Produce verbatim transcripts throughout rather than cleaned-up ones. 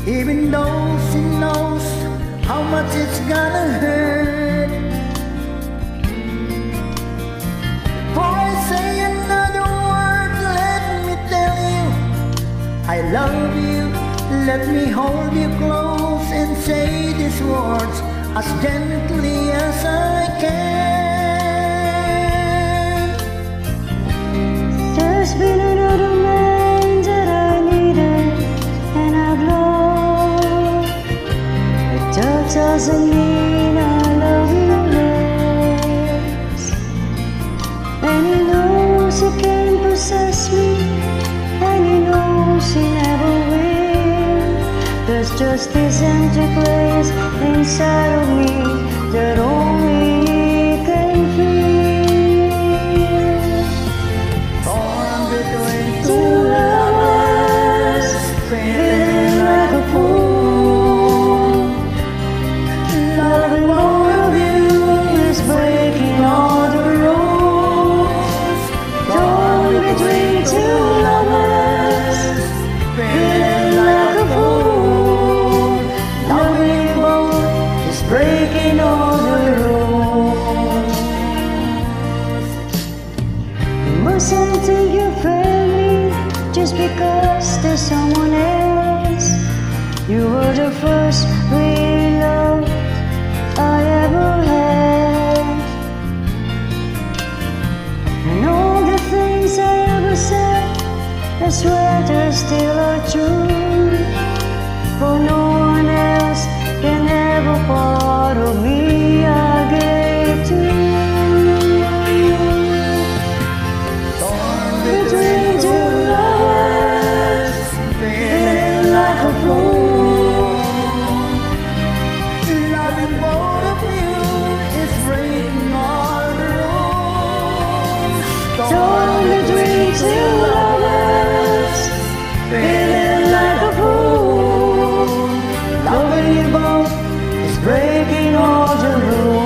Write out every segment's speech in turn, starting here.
even though she knows how much it's gonna hurt. Before I say another word, let me tell you I love you. Let me hold you close and say these words as gently as I can. There's been another man that I needed and I've lost, but that doesn't mean I love you less. And he knows he can't possess me, and he knows he never will. There's just this empty place inside of me that only he can feel. Torn between two lovers, feeling like a fool. Loving both of you is breaking all the rules. Torn between two lovers, feeling like a fool. Breaking all the rules. You mustn't think you're friendly just because there's someone else. You were the first real love I ever had, and all the things I ever said, I swear they still are true. For no one else can ever part of me I gave to you. Torn between two lovers, feeling like a fool. Loving both of you is breaking all the rules. Torn between two lovers, feeling like a fool. Loving you both is breaking all the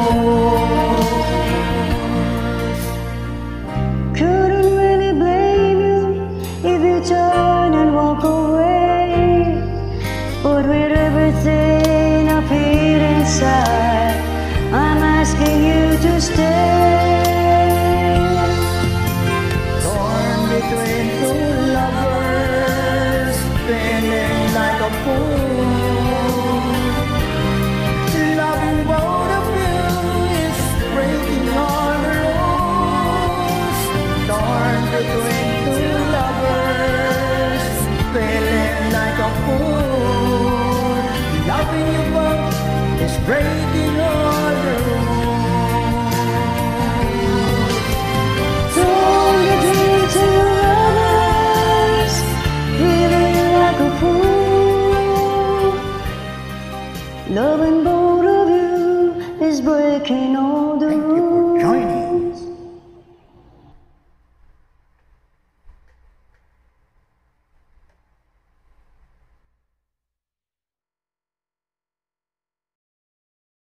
rules. couldn't really blame you if you turn and walk away, but with everything I feel inside, I'm asking you to stay. Torn between two lovers, feeling like a fool. Loving both of you is breaking all the rules. Torn between two lovers, feeling like a fool. Loving you both is breaking